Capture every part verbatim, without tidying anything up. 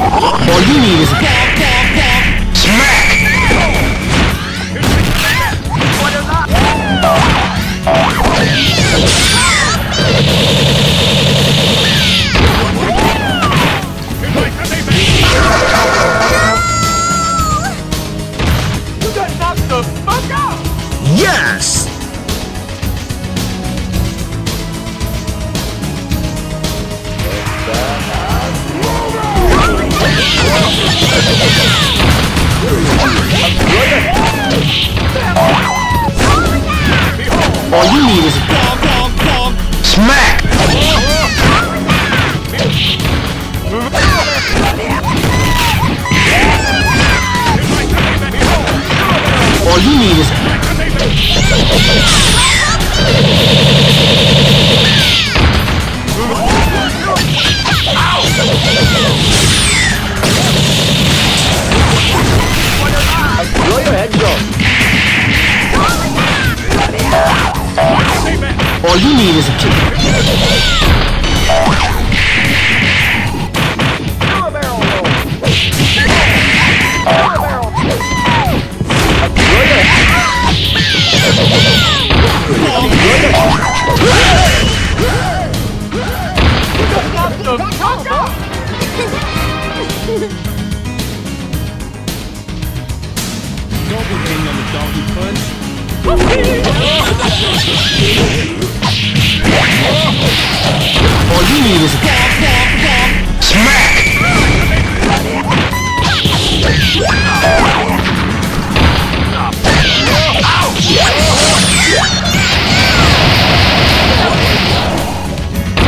All you need is a smack. You got knocked the fuck out! Yes! All you need is a smack! All you need is Blow your head go. All you need is a kick. Do a barrel roll. Do a barrel. Blow your head. You got knocked the fuck out! Don't be hanging on the donkey punch. All you need is a smack!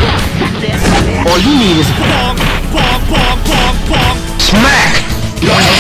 All you need is a smack!